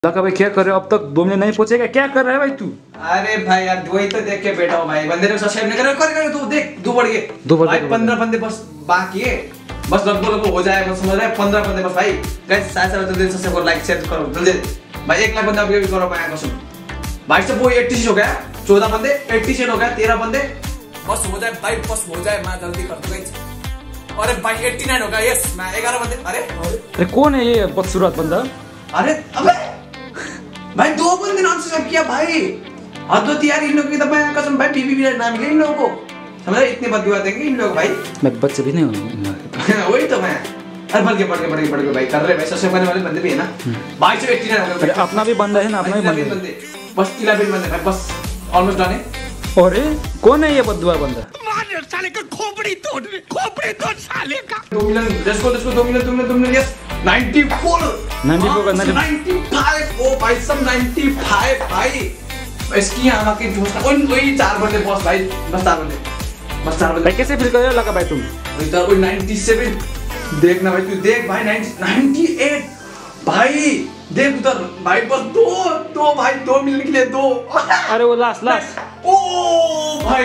लका भाई क्या कर रहे हो? अब तक 2 मिलियन नहीं पहुंचेगा, क्या कर रहा है भाई तू? अरे भाई यार वही तो देख के बैठा हूं भाई, बंदे ने सब्सक्राइब नहीं कर तू देख 2 बढ़ गए भाई, 15 बंदे बस बाकी है, बस लगभग हो जाए, बस समझ रहा है 15 बंदे बस भाई। गाइस साथ साथ जल्दी सब्सक्राइब लाइक शेयर करो जल्दी भाई, 1 लाख बंदा भी करो पाया कसम भाई। सब वो 86 हो गया, 14 बंदे 87 हो गया, 13 बंदे बस हो जाए भाई, बस हो जाए, मैं जल्दी कर दूं गाइस। अरे भाई 89 हो गया, यस मैं 11 बंदे। अरे कौन है ये बदसूरत बंदा? अरे अबे भाई 2 बंदे नाम से किया भाई, हद होती यार इन लोगों की, तो मैं कसम भाई बीबी भी ना मिले इन लोगों को, समझ रहे इतने बददुआ देंगे इन लोग भाई। मैं बच्चे भी नहीं हूं वही तो मैं, अरे बढ़ के भाई कर रहे भाई, सबसे करने वाले बंदे भी है ना भाई। से 89 हो गए, अपना भी बंदा है ना, अपना भी बंदे बस 11 बंदे भाई, बस ऑलमोस्ट डन है। अरे कौन है ये बददुआ बंदा? मार साले का खोपड़ी तोड़ साले का। 2 million let's go 2 million yes 94 का 95 ओ भाई सब 95 भाई। इसकी आमा के जोश वही 4 बंदे बस भाई, बस 4 बंदे भाई। कैसे फील कर रहे हो लका भाई तुम? इधर कोई 97 देखना भाई, तू देख भाई 98 भाई, देख उधर भाई, बस 2 भाई 2 मिलियन के लिए 2। अरे वो लास्ट ओ भाई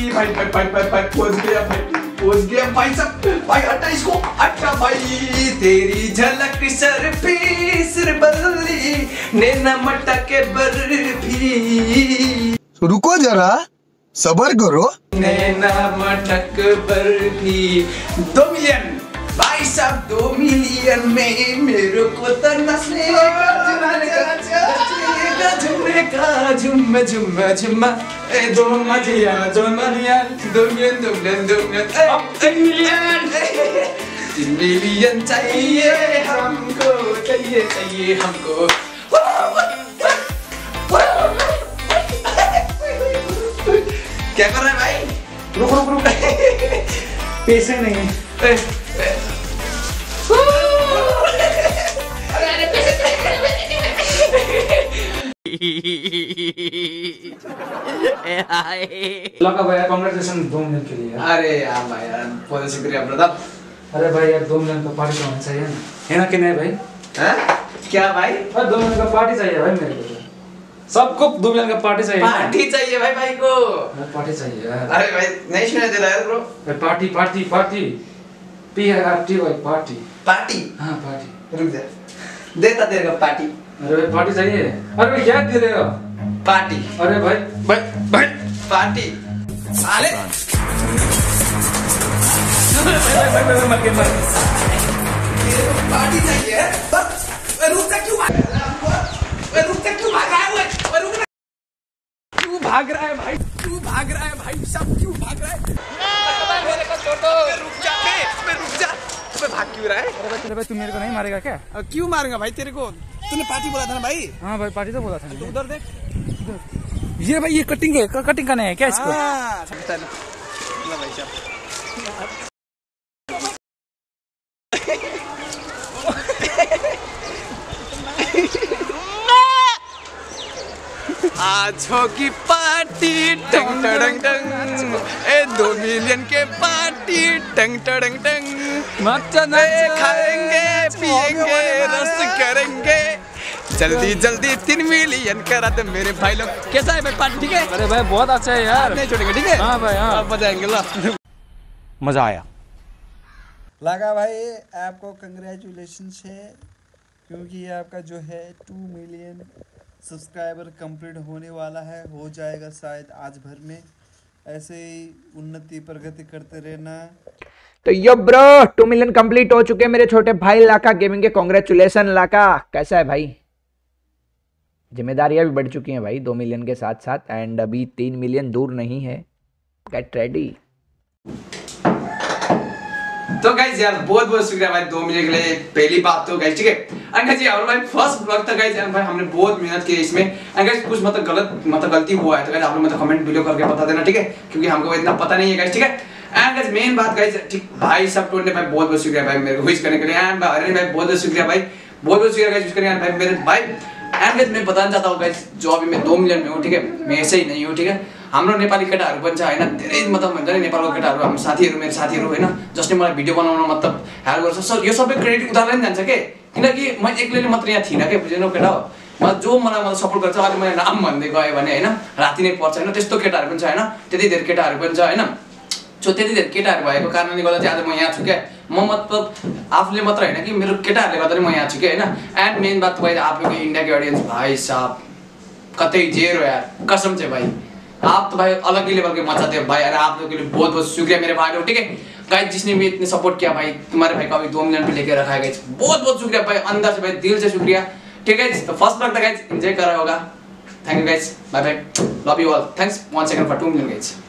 पहुंच गया भाई सब भाई 28 को 18 भाई। तेरी झलक सर पे सिर बल्ली नैना मटके बर्फी, रुको जरा सबर करो, नैना मटक बर्फी। 2 मिलियन भाई साहब, 2 मिलियन में मेरे को तो नचने का झुम्मा ए 2 मिलियन 3 मिलियन चाहिए हमको, चाहिए हमको। क्या कर रहा है भाई? रुक पैसे नहीं लका भाई कांग्रेचुलेशन 2 मिलियन के लिए। अरे यार भाई यार बहुत शुक्रिया ब्रदर। अरे भाई यार 2 मिलियन का पार्टी होना चाहिए ना, है ना कि नहीं भाई? हैं क्या भाई? 2 मिलियन का पार्टी चाहिए भाई मेरे को, सबको 2 मिलियन का पार्टी चाहिए। पार्टी चाहिए भाई को, पार्टी चाहिए यार। अरे भाई नहीं सुना दे रहा है ब्रो भाई, पार्टी PRT भाई, पार्टी। हाँ पार्टी, रुक जा देता तेरे को पार्टी। अरे भाई पार्टी चाहिए। अरे भाई क्या दे रहे हो? पार्टी। अरे भाई पार्टी साले पार्टी चाहिए बस। रुक जा क्यों भाग रहा है? क्यों भाग रहा है भाई? क्यों भाग रहा है भाई? सब क्यों भाग रहा है? मेरे को छोड़ो, रुक जा भाग क्यों रहा है? अरे भाई तू मेरे को नहीं मारेगा क्या? क्यों मारूंगा भाई तेरे को? तूने पार्टी बोला था ना भाई? हाँ भाई पार्टी तो बोला था। तो उधर देख, ये भाई ये कटिंग का नहीं है क्या इसको? आज होगी पार्टी टंग टंग टंग, ए 2 मिलियन के पार्टी टंग टंग टंग, खाएंगे पिएंगे रस करेंगे, जल्दी 3 मिलियन करा दे मेरे भाई लोग। कैसा है भाई पार्टी? ठीक है? अरे भाई बहुत अच्छा है यार, नहीं छोड़ेंगे ठीक है? हाँ भाई हाँ, अब बजाएंगे ला, मजा आया। लगा भाई आपको कंग्रेचुलेशंस है, क्योंकि आपका जो है 2 मिलियन सब्सक्राइबर कंप्लीट होने वाला है, हो जाएगा शायद आज भर में। ऐसे ही उन्नति प्रगति करते रहना। तो यो ब्रो 2 मिलियन कंप्लीट हो चुके मेरे छोटे भाई लाका गेमिंग के, कांग्रेचुलेशन लाका। कैसा है भाई? जिम्मेदारियां भी बढ़ चुकी हैं भाई 2 मिलियन के साथ साथ, एंड अभी 3 मिलियन दूर नहीं है। Get ready. तो गाइस यार बहुत शुक्रिया भाई 2 मिलियन के लिए, पहली बात तो गाइस ठीक है। एंड गाइस और भाई फर्स्ट ब्लॉग था गाइस, एंड भाई हमने बहुत मेहनत की इसमें, एंड गाइस कुछ गलती हुआ है तो गाइस आप लोग कमेंट वीडियो करके बता देना ठीक है, क्योंकि हमको इतना पता नहीं है गाइस ठीक है। एंड गाइस मेन बात गाइस ठीक भाई सब टोन ने भाई बहुत शुक्रिया भाई मेरे को विश करने के लिए, एंड भाई भाई बहुत शुक्रिया भाई, बहुत शुक्रिया गाइस विश करने भाई मेरे भाई। एंड गाइस मैं बताना चाहता हूँ गाइस, जो अभी मैं 2 मिलियन में हूँ ठीक है, मैं ऐसे ही नहीं हूँ ठीक है। हाम्रो नेपाली केटाहरु पनि छ हैन, धेरै मतलब हुन्छ नि नेपालको केटाहरु, हाम्रो साथीहरु मेरो साथीहरु हैन, जसले मलाई भिडियो बनाउन मतलब हेल्प गर्छ। सर यो सबै क्रेडिट उनीहरुलाई नि जान्छ के, किनकि म एक्लैले मात्र यहाँ थिइन के, बुझेनौ केटा हो। जो मलाई सपोर्ट गर्छ अहिले मैले नाम भन्दै गएँ भने होइन राति नै पर्छ होइन त्यस्तो केटाहरू पनि छ होइन त्यति धेरै केटाहरू पनि छ होइन सो त्यति धेरै केटाहरू भएको कारणले गर्दा चाहिँ आज म यहाँ छु क्या म मतलब आफूले मात्र होइन कि मेरो केटाहरूले गर्दा नि म यहाँ छु क्या होइन एन्ड मेन बात भाइ आप लोग इंडिया के ऑडियंस भाई साहब कतई जेरो यार कसम से भाई आप तो भाई अलग ही लेवल के मचाते हो भाई अरे आप लोगों के लिए बहुत बहुत शुक्रिया मेरे भाई लोग ठीक है गाइस जिसने भी इतने सपोर्ट किया भाई तुम्हारे भाई का अभी 2 मिलियन पे लेके रखा है गाइस बहुत बहुत शुक्रिया भाई अंदर से भाई दिल से शुक्रिया ठीक है तो फर्स्ट ब्लॉग था गाइस एंजॉय कर रहा होगा thank you guys bye bye love you all thanks 1 second for 2 million guys